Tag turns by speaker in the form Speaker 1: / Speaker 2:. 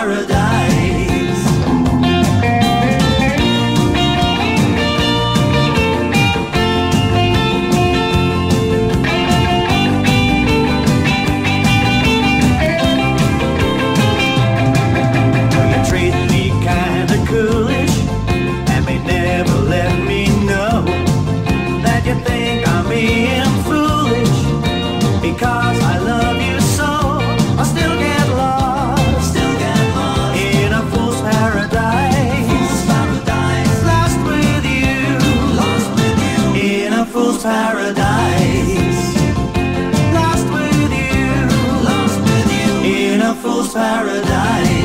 Speaker 1: paradise. You treat me kinda coolish and may never let me know that you think I'm being foolish because I love you so. I still get lost in a fool's paradise. Lost with you in a fool's paradise. Lost with you in a fool's paradise.